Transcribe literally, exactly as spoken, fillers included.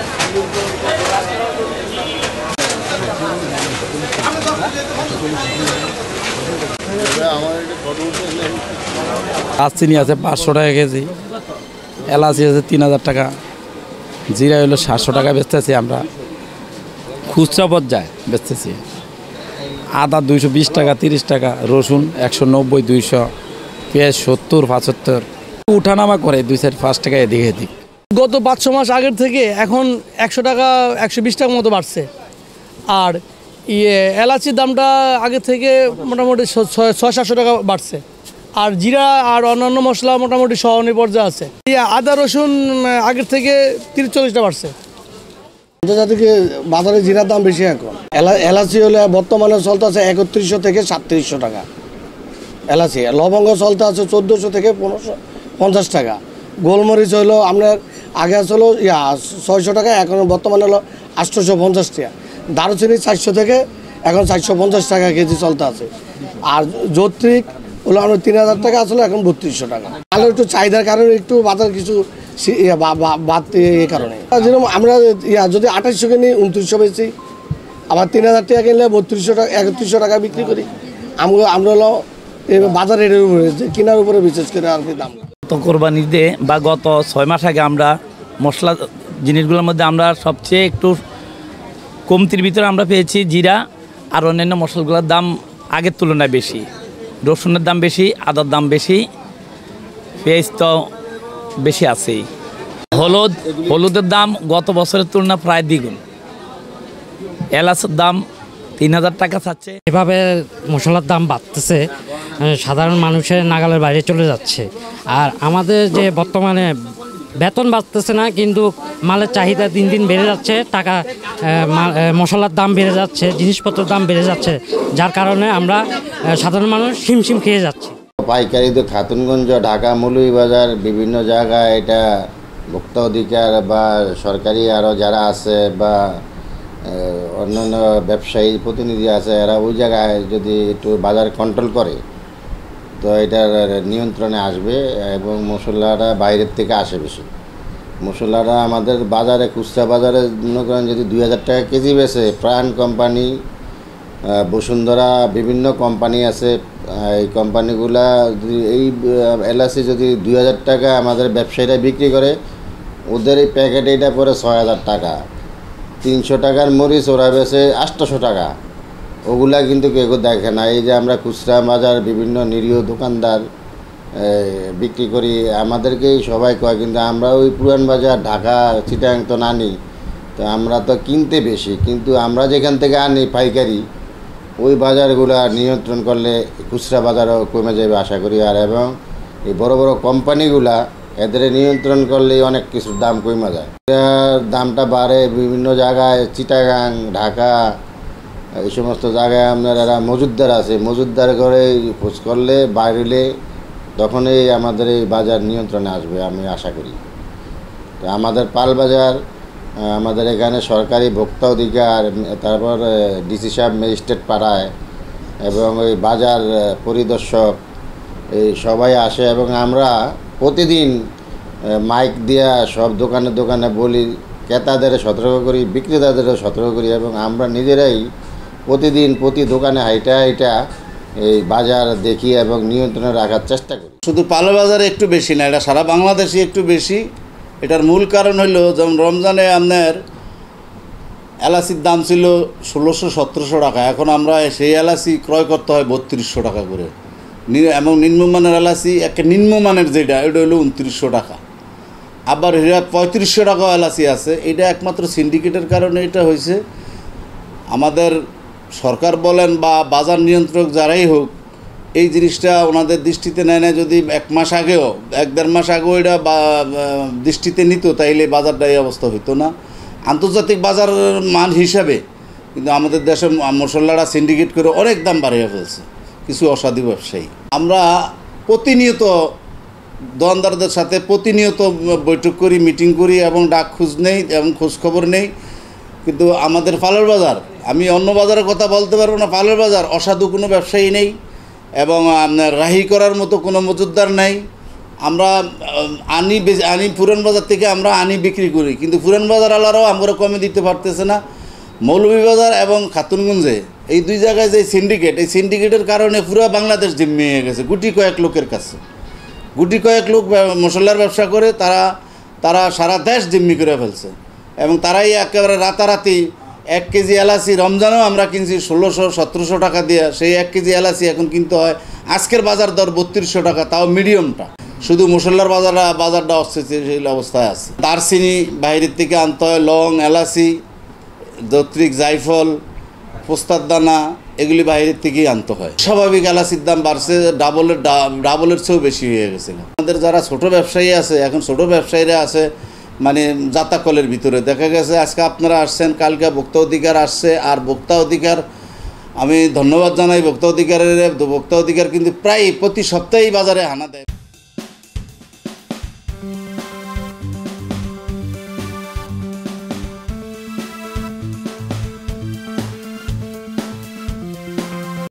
চিনি আছে পাঁচশো টাকা কেজি, এলাচি আছে তিন হাজার টাকা, জিরা হলো সাতশো টাকা বেচতেছি আমরা, খুচরা পর্যায়ে বেচতেছি। আদা দুইশো বিশ টাকা তিরিশ টাকা, রসুন একশো নব্বই দুইশো, পেঁয়াজ সত্তর পঁচাত্তর, উঠানামা করে দুই চার পাঁচ টাকা এদিকে এদিক। গত পাঁচশো মাস আগের থেকে এখন একশো টাকা একশো বিশ টাকার মতো বাড়ছে। আর ইয়ে এলাচির দামটা আগে থেকে মোটামুটি ছয় সাতশো টাকা বাড়ছে। আর জিরা আর অন্যান্য মশলা মোটামুটি সহনীয় পর্যায়ে আছে। আদা রসুন আগের থেকে তিরিশ চল্লিশটা বাড়ছে। আন্তর্জাতিক বাজারে জিরার দাম বেশি এখন। এলাচি হলে বর্তমানে চলতে আছে একত্রিশশো থেকে সাতত্রিশশো টাকা এলাচি। লবঙ্গ চলতে আছে চোদ্দোশো থেকে পনেরোশো পঞ্চাশ টাকা। গোলমরিচ হলো আপনার আগে আসলো ইয়া ছয়শো টাকা, এখন বর্তমানে হলো আটশোশো পঞ্চাশ টাকা। দারুচিনি চারশো থেকে এখন চারশো পঞ্চাশ টাকা কেজি চলতে আছে। আর যৌত্রিক হলো আমরা তিন হাজার টাকা আসলে এখন বত্রিশশো টাকা। তাহলে একটু চাহিদার কারণে একটু বাজার কিছু বাড়তে এই কারণে। যেরকম আমরা ইয়া যদি আঠাশশো কিনি উনত্রিশশো বেশি, আবার তিন হাজার টাকা কিনলে বত্রিশশো টাকা একত্রিশশো টাকা বিক্রি করি। আমরা আমরা হলো বাজার রেটের উপরে কেনার উপরে বিশেষ করে আর কি দাম। গত কোরবানিতে বা গত ছয় মাস আগে আমরা মশলা জিনিসগুলোর মধ্যে আমরা সবচেয়ে একটু কমতির ভিতরে আমরা পেয়েছি জিরা আর অন্যান্য মশলাগুলোর দাম আগের তুলনায় বেশি। রসুনের দাম বেশি, আদার দাম বেশি, পেঁয়াজ তো বেশি আছেই। হলুদ হলুদের দাম গত বছরের তুলনায় প্রায় দ্বিগুণ। এলাচের দাম তিন হাজার টাকা চাচ্ছে। এভাবে মশলার দাম বাড়তেছে, সাধারণ মানুষের নাগালের বাইরে চলে যাচ্ছে। আর আমাদের যে বর্তমানে বেতন বাড়তেছে না, কিন্তু মালের চাহিদা দিন দিন বেড়ে যাচ্ছে, টাকা মশলার দাম বেড়ে যাচ্ছে, জিনিসপত্রের দাম বেড়ে যাচ্ছে, যার কারণে আমরা সাধারণ মানুষ হিমশিম খেয়ে যাচ্ছি। পাইকারি তো খাতুনগঞ্জ, ঢাকা, মৌলভীবাজার বিভিন্ন জায়গায় এটা ভোক্তা অধিকার বা সরকারি আরও যারা আছে বা অন্যান্য ব্যবসায়ী প্রতিনিধি আছে, এরা ওই জায়গায় যদি একটু বাজার কন্ট্রোল করে তো এটার নিয়ন্ত্রণে আসবে এবং মশলাটা বাইরের থেকে আসে বেশি। মশলাটা আমাদের বাজারে খুচরা বাজারে মনে করেন যদি দুই হাজার টাকা কেজি বেছে, প্রাণ কোম্পানি, বসুন্ধরা, বিভিন্ন কোম্পানি আছে, এই কোম্পানিগুলা যদি এই এলাচি যদি দুই হাজার টাকা আমাদের ব্যবসায়ীরা বিক্রি করে, ওদের এই প্যাকেট এইটা পরে ছয় হাজার টাকা। তিনশো টাকার মরিচ ওরা বেছে আটশোশো টাকা। ওগুলা কিন্তু কেউ দেখে না। এই যে আমরা খুচরা বাজার বিভিন্ন নিরীহ দোকানদার বিক্রি করি, আমাদেরকেই সবাই কয়, কিন্তু আমরা ওই পুরান বাজার ঢাকা চিটাং তো আনি, তো আমরা তো কিনতে বেশি, কিন্তু আমরা যেখান থেকে আনি পাইকারি ওই বাজারগুলো নিয়ন্ত্রণ করলে খুচরা বাজারও কমে যাবে আশা করি। আর এবং এই বড় বড় কোম্পানিগুলা এদের নিয়ন্ত্রণ করলে অনেক কিছুর দাম কমে যায়। দামটা বাড়ে বিভিন্ন জায়গায়, চিটাগাং, ঢাকা, এই সমস্ত জায়গায় আপনার এরা মজুদদার আছে, মজুদদার করে খোঁজ করলে বাড়লে তখনই আমাদের এই বাজার নিয়ন্ত্রণে আসবে আমি আশা করি। তো আমাদের পাল বাজার, আমাদের এখানে সরকারি ভোক্তা অধিকার, তারপর ডিসি সাহেব ম্যাজিস্ট্রেট পাড়ায় এবং ওই বাজার পরিদর্শক এই সবাই আসে এবং আমরা প্রতিদিন মাইক দিয়া সব দোকানে দোকানে বলি, ক্রেতাদের সতর্ক করি, বিক্রেতাদেরও সতর্ক করি এবং আমরা নিজেরাই প্রতিদিন প্রতি দোকানে হাইটা হাইটা এই বাজার দেখি এবং নিয়ন্ত্রণে রাখার চেষ্টা করি। শুধু পালা বাজারে একটু বেশি না, এটা সারা বাংলাদেশে একটু বেশি। এটার মূল কারণ হলো যেমন রমজানে আপনার এলাচির দাম ছিল ষোলোশো সতেরোশো টাকা, এখন আমরা সেই এলাচি ক্রয় করতে হয় বত্রিশশো টাকা করে। এবং নিম্নমানের এলাচি একটা নিম্নমানের যেটা এটা হলো উনত্রিশশো টাকা। আবার এটা পঁয়ত্রিশশো টাকাও এলাচি আছে। এটা একমাত্র সিন্ডিকেটের কারণে এটা হয়েছে। আমাদের সরকার বলেন বা বাজার নিয়ন্ত্রক যারাই হোক, এই জিনিসটা ওনাদের দৃষ্টিতে নেয় না। যদি এক মাস আগেও এক দেড় মাস আগেও এটা দৃষ্টিতে নিত, তাইলে বাজারটা এই অবস্থা হইতো না। আন্তর্জাতিক বাজার মান হিসাবে কিন্তু আমাদের দেশে মশলাটা সিন্ডিকেট করে অনেক দাম বাড়িয়ে ফেলছে কিছু অসাধু ব্যবসায়ী। আমরা প্রতিনিয়ত দোকানদারদের সাথে প্রতিনিয়ত বৈঠক করি, মিটিং করি এবং ডাক খোঁজ নেই এবং খোঁজখবর নেই। কিন্তু আমাদের ফালের বাজার, আমি অন্য বাজারের কথা বলতে পারবো না, ফালের বাজার অসাধু কোনো ব্যবসায়ী নেই এবং আপনার রাহি করার মতো কোনো মজুদদার নেই। আমরা আহ, আনি বেচ- আনি পুরান বাজার থেকে আমরা আনি বিক্রি করি, কিন্তু পুরান বাজার আলারাও আমরা কমে দিতে পারতেছে না। মৌলভীবাজার এবং খাতুনগঞ্জে এই দুই জায়গায় যে সিন্ডিকেট, এই সিন্ডিকেটের কারণে পুরো বাংলাদেশ জিম্মি হয়ে গেছে গুটি কয়েক লোকের কাছে। গুটি কয়েক লোক ব্যব- মশলার ব্যবসা করে তারা তারা সারা দেশ জিম্মি করে ফেলছে, এবং তারাই একেবারে রাতারাতি এক কেজি এলাচি রমজানেও আমরা কিনছি ষোলোশো সতেরোশো টাকা দিয়ে, সেই এক কেজি এলাচি এখন কিনতে হয় আজকের বাজার দর বত্রিশশো টাকা, তাও মিডিয়ামটা। শুধু মশলার বাজারটা বাজারটা অস্থিতিশীল অবস্থায় আছে। দারচিনি বাইরের থেকে আনতে হয়, লং, এলাচি, দত্রিক, জায়ফল, পোস্তার দানা, এগুলি বাইরের থেকেই আনতে হয়। স্বাভাবিক এলাচির দাম বাড়ছে, ডাবলের ডাবলের চেয়েও বেশি হয়ে গেছে। আমাদের যারা ছোট ব্যবসায়ী আছে, এখন ছোট ব্যবসায়ীরা আছে মানে জাতাকলের ভিতরে। দেখা গেছে আজকে আপনারা আসছেন, কালকে ভোক্তা অধিকার আসছে, আর ভোক্তা অধিকার আমি ধন্যবাদ জানাই ভোক্তা অধিকারের। ভোক্তা অধিকার কিন্তু প্রায় প্রতি সপ্তাহেই বাজারে হানা দেয়।